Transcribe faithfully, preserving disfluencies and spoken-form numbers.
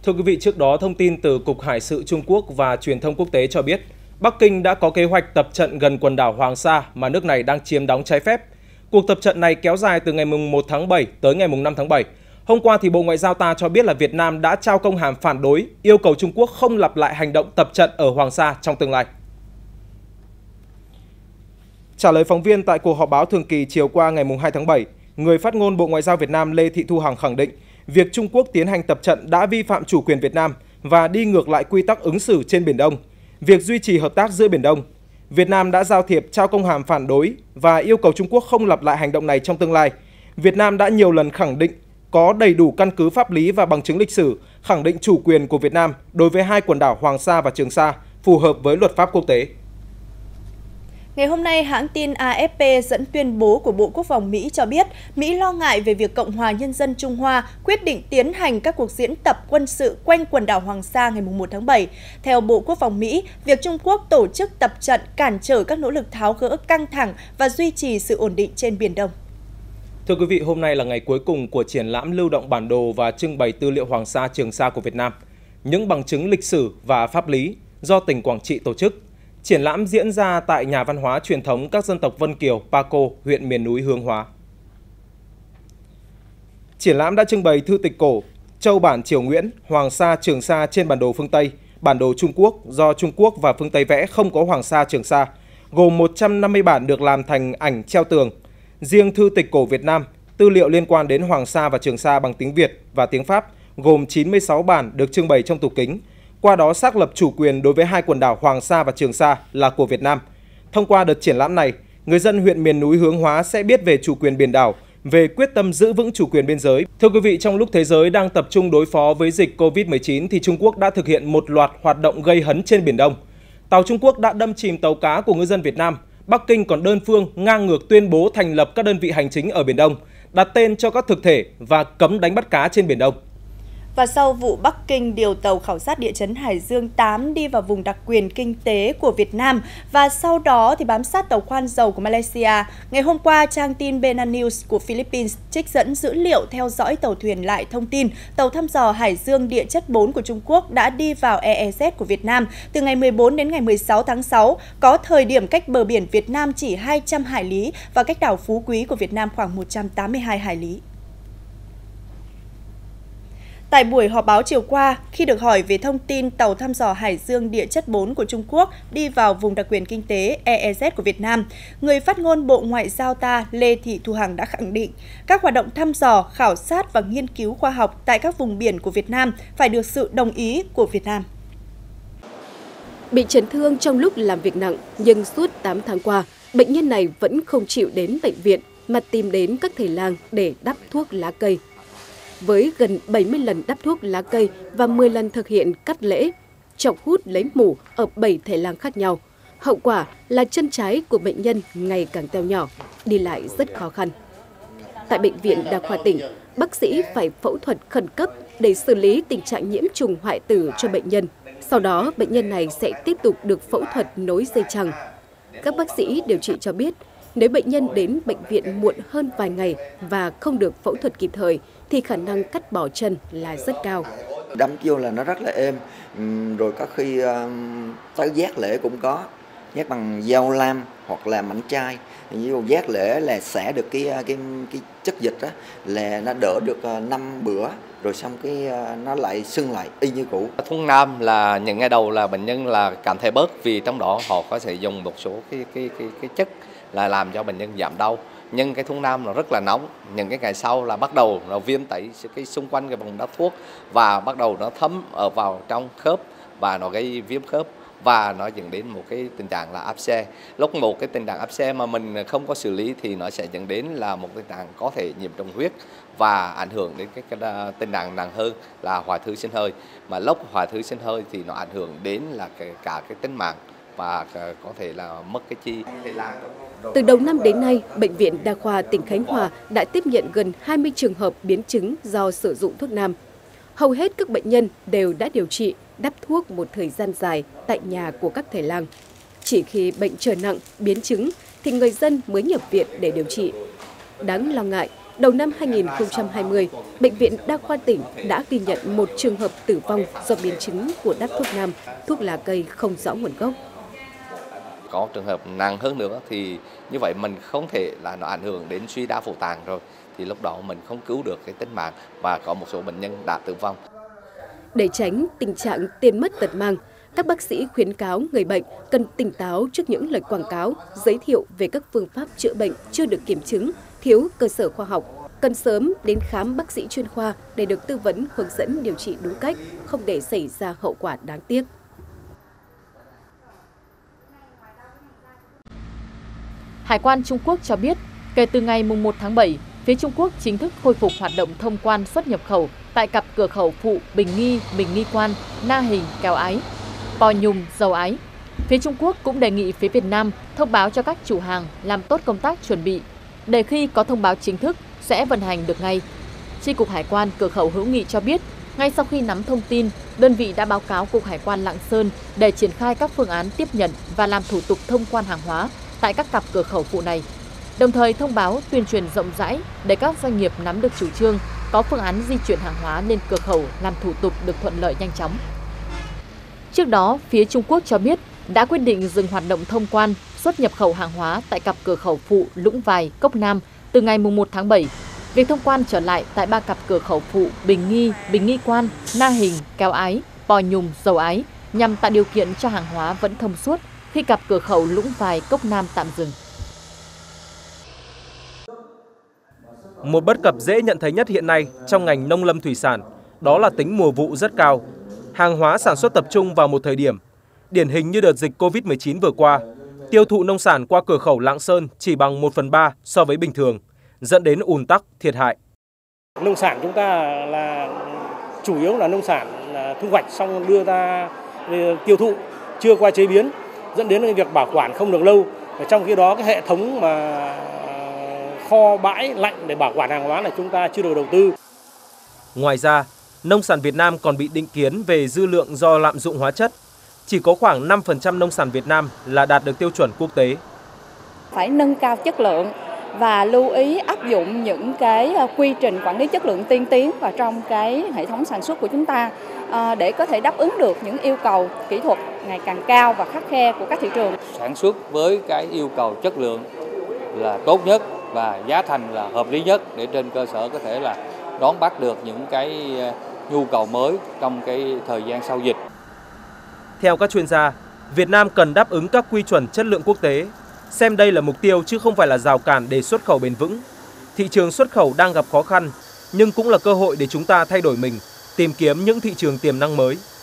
Thưa quý vị, trước đó thông tin từ Cục Hải sự Trung Quốc và Truyền thông quốc tế cho biết, Bắc Kinh đã có kế hoạch tập trận gần quần đảo Hoàng Sa mà nước này đang chiếm đóng trái phép. Cuộc tập trận này kéo dài từ ngày mùng một tháng bảy tới ngày mùng năm tháng bảy. Hôm qua thì Bộ Ngoại giao ta cho biết là Việt Nam đã trao công hàm phản đối, yêu cầu Trung Quốc không lặp lại hành động tập trận ở Hoàng Sa trong tương lai. Trả lời phóng viên tại cuộc họp báo thường kỳ chiều qua ngày mùng hai tháng bảy, người phát ngôn Bộ Ngoại giao Việt Nam Lê Thị Thu Hằng khẳng định việc Trung Quốc tiến hành tập trận đã vi phạm chủ quyền Việt Nam và đi ngược lại quy tắc ứng xử trên Biển Đông, việc duy trì hợp tác giữa Biển Đông. Việt Nam đã giao thiệp trao công hàm phản đối và yêu cầu Trung Quốc không lặp lại hành động này trong tương lai. Việt Nam đã nhiều lần khẳng định có đầy đủ căn cứ pháp lý và bằng chứng lịch sử khẳng định chủ quyền của Việt Nam đối với hai quần đảo Hoàng Sa và Trường Sa phù hợp với luật pháp quốc tế. Ngày hôm nay, hãng tin A F P dẫn tuyên bố của Bộ Quốc phòng Mỹ cho biết Mỹ lo ngại về việc Cộng hòa Nhân dân Trung Hoa quyết định tiến hành các cuộc diễn tập quân sự quanh quần đảo Hoàng Sa ngày mùng một tháng bảy. Theo Bộ Quốc phòng Mỹ, việc Trung Quốc tổ chức tập trận cản trở các nỗ lực tháo gỡ căng thẳng và duy trì sự ổn định trên Biển Đông. Thưa quý vị, hôm nay là ngày cuối cùng của triển lãm lưu động bản đồ và trưng bày tư liệu Hoàng Sa, Trường Sa của Việt Nam, những bằng chứng lịch sử và pháp lý do tỉnh Quảng Trị tổ chức. Triển lãm diễn ra tại Nhà văn hóa truyền thống các dân tộc Vân Kiều, Pa-co, huyện miền núi Hướng Hóa. Triển lãm đã trưng bày thư tịch cổ, châu bản Triều Nguyễn, Hoàng Sa, Trường Sa trên bản đồ phương Tây, bản đồ Trung Quốc do Trung Quốc và phương Tây vẽ không có Hoàng Sa, Trường Sa, gồm một trăm năm mươi bản được làm thành ảnh treo tường. Riêng thư tịch cổ Việt Nam, tư liệu liên quan đến Hoàng Sa và Trường Sa bằng tiếng Việt và tiếng Pháp, gồm chín mươi sáu bản được trưng bày trong tủ kính. Qua đó xác lập chủ quyền đối với hai quần đảo Hoàng Sa và Trường Sa là của Việt Nam. Thông qua đợt triển lãm này, người dân huyện miền núi Hướng Hóa sẽ biết về chủ quyền biển đảo, về quyết tâm giữ vững chủ quyền biên giới. Thưa quý vị, trong lúc thế giới đang tập trung đối phó với dịch Covid mười chín thì Trung Quốc đã thực hiện một loạt hoạt động gây hấn trên Biển Đông. Tàu Trung Quốc đã đâm chìm tàu cá của ngư dân Việt Nam. Bắc Kinh còn đơn phương ngang ngược tuyên bố thành lập các đơn vị hành chính ở Biển Đông, đặt tên cho các thực thể và cấm đánh bắt cá trên Biển Đông. Và sau vụ Bắc Kinh điều tàu khảo sát địa chấn Hải Dương tám đi vào vùng đặc quyền kinh tế của Việt Nam và sau đó thì bám sát tàu khoan dầu của Malaysia, ngày hôm qua, trang tin Bena News của Philippines trích dẫn dữ liệu theo dõi tàu thuyền lại thông tin tàu thăm dò Hải Dương địa chất bốn của Trung Quốc đã đi vào E E Z của Việt Nam từ ngày mười bốn đến ngày mười sáu tháng sáu, có thời điểm cách bờ biển Việt Nam chỉ hai trăm hải lý và cách đảo Phú Quý của Việt Nam khoảng một trăm tám mươi hai hải lý. Tại buổi họp báo chiều qua, khi được hỏi về thông tin tàu thăm dò Hải Dương địa chất bốn của Trung Quốc đi vào vùng đặc quyền kinh tế E E Z của Việt Nam, người phát ngôn Bộ Ngoại giao ta Lê Thị Thu Hằng đã khẳng định các hoạt động thăm dò, khảo sát và nghiên cứu khoa học tại các vùng biển của Việt Nam phải được sự đồng ý của Việt Nam. Bị chấn thương trong lúc làm việc nặng, nhưng suốt tám tháng qua, bệnh nhân này vẫn không chịu đến bệnh viện mà tìm đến các thầy lang để đắp thuốc lá cây. Với gần bảy mươi lần đắp thuốc lá cây và mười lần thực hiện cắt lễ, chọc hút lấy mủ ở bảy thể lang khác nhau. Hậu quả là chân trái của bệnh nhân ngày càng teo nhỏ, đi lại rất khó khăn. Tại Bệnh viện Đa khoa tỉnh, bác sĩ phải phẫu thuật khẩn cấp để xử lý tình trạng nhiễm trùng hoại tử cho bệnh nhân. Sau đó, bệnh nhân này sẽ tiếp tục được phẫu thuật nối dây chằng. Các bác sĩ điều trị cho biết, nếu bệnh nhân đến bệnh viện muộn hơn vài ngày và không được phẫu thuật kịp thời, thì khả năng cắt bỏ chân là rất cao. Đâm vô là nó rất là êm, rồi có khi tới giác lễ cũng có, giác bằng dao lam hoặc là mảnh chai. Ví dụ giác lễ là xả được cái cái cái chất dịch đó, là nó đỡ được năm bữa, rồi xong cái nó lại sưng lại y như cũ. Thuốc nam là những ngày đầu là bệnh nhân là cảm thấy bớt, vì trong đó họ có thể dùng một số cái cái cái cái chất là làm cho bệnh nhân giảm đau. Nhưng cái thuốc nam nó rất là nóng, những cái ngày sau là bắt đầu nó viêm tẩy cái xung quanh cái vùng đắp thuốc và bắt đầu nó thấm ở vào trong khớp và nó gây viêm khớp và nó dẫn đến một cái tình trạng là áp xe. Lúc một cái tình trạng áp xe mà mình không có xử lý thì nó sẽ dẫn đến là một tình trạng có thể nhiễm trùng huyết và ảnh hưởng đến cái, cái tình trạng nặng hơn là hoại tử sinh hơi. Mà lúc hoại tử sinh hơi thì nó ảnh hưởng đến là cái, cả cái tính mạng và có thể là mất cái chi. Từ đầu năm đến nay, Bệnh viện Đa khoa tỉnh Khánh Hòa đã tiếp nhận gần hai mươi trường hợp biến chứng do sử dụng thuốc nam. Hầu hết các bệnh nhân đều đã điều trị, đắp thuốc một thời gian dài tại nhà của các thầy lang. Chỉ khi bệnh trở nặng, biến chứng thì người dân mới nhập viện để điều trị. Đáng lo ngại, đầu năm hai nghìn không trăm hai mươi, Bệnh viện Đa khoa tỉnh đã ghi nhận một trường hợp tử vong do biến chứng của đắp thuốc nam, thuốc lá cây không rõ nguồn gốc. Có trường hợp nặng hơn nữa thì như vậy mình không thể là nó ảnh hưởng đến suy đa phủ tạng rồi, thì lúc đó mình không cứu được cái tính mạng và có một số bệnh nhân đã tử vong. Để tránh tình trạng tiền mất tật mang, các bác sĩ khuyến cáo người bệnh cần tỉnh táo trước những lời quảng cáo, giới thiệu về các phương pháp chữa bệnh chưa được kiểm chứng, thiếu cơ sở khoa học, cần sớm đến khám bác sĩ chuyên khoa để được tư vấn hướng dẫn điều trị đúng cách, không để xảy ra hậu quả đáng tiếc. Hải quan Trung Quốc cho biết, kể từ ngày mùng một tháng bảy, phía Trung Quốc chính thức khôi phục hoạt động thông quan xuất nhập khẩu tại cặp cửa khẩu phụ Bình Nghi, Bình Nghi Quan, Na Hình, Kéo Ái, Pò Nhùng, Dầu Ái. Phía Trung Quốc cũng đề nghị phía Việt Nam thông báo cho các chủ hàng làm tốt công tác chuẩn bị, để khi có thông báo chính thức sẽ vận hành được ngay. Chi cục Hải quan cửa khẩu Hữu Nghị cho biết, ngay sau khi nắm thông tin, đơn vị đã báo cáo Cục Hải quan Lạng Sơn để triển khai các phương án tiếp nhận và làm thủ tục thông quan hàng hóa tại các cặp cửa khẩu phụ này. Đồng thời thông báo tuyên truyền rộng rãi để các doanh nghiệp nắm được chủ trương, có phương án di chuyển hàng hóa lên cửa khẩu làm thủ tục được thuận lợi nhanh chóng. Trước đó, phía Trung Quốc cho biết đã quyết định dừng hoạt động thông quan, xuất nhập khẩu hàng hóa tại cặp cửa khẩu phụ Lũng Vài, Cốc Nam từ ngày mùng một tháng bảy. Việc thông quan trở lại tại ba cặp cửa khẩu phụ Bình Nghi, Bình Nghi Quan, Na Hình, Kéo Ái, Pò Nhùng, Dầu Ái nhằm tạo điều kiện cho hàng hóa vẫn thông suốt khi cặp cửa khẩu Lũng Vài, Cốc Nam tạm dừng. Một bất cập dễ nhận thấy nhất hiện nay trong ngành nông lâm thủy sản, đó là tính mùa vụ rất cao. Hàng hóa sản xuất tập trung vào một thời điểm. Điển hình như đợt dịch Covid mười chín vừa qua, tiêu thụ nông sản qua cửa khẩu Lạng Sơn chỉ bằng một phần ba so với bình thường, dẫn đến ùn tắc, thiệt hại. Nông sản chúng ta là chủ yếu là nông sản thu hoạch xong đưa ra tiêu thụ, chưa qua chế biến, dẫn đến việc bảo quản không được lâu. Trong khi đó cái hệ thống mà kho bãi lạnh để bảo quản hàng hóa là chúng ta chưa được đầu tư. Ngoài ra, nông sản Việt Nam còn bị định kiến về dư lượng do lạm dụng hóa chất. Chỉ có khoảng năm phần trăm nông sản Việt Nam là đạt được tiêu chuẩn quốc tế. Phải nâng cao chất lượng và lưu ý áp dụng những cái quy trình quản lý chất lượng tiên tiến vào trong cái hệ thống sản xuất của chúng ta để có thể đáp ứng được những yêu cầu kỹ thuật ngày càng cao và khắt khe của các thị trường. Sản xuất với cái yêu cầu chất lượng là tốt nhất và giá thành là hợp lý nhất để trên cơ sở có thể là đón bắt được những cái nhu cầu mới trong cái thời gian sau dịch. Theo các chuyên gia, Việt Nam cần đáp ứng các quy chuẩn chất lượng quốc tế, xem đây là mục tiêu chứ không phải là rào cản để xuất khẩu bền vững. Thị trường xuất khẩu đang gặp khó khăn, nhưng cũng là cơ hội để chúng ta thay đổi mình, tìm kiếm những thị trường tiềm năng mới.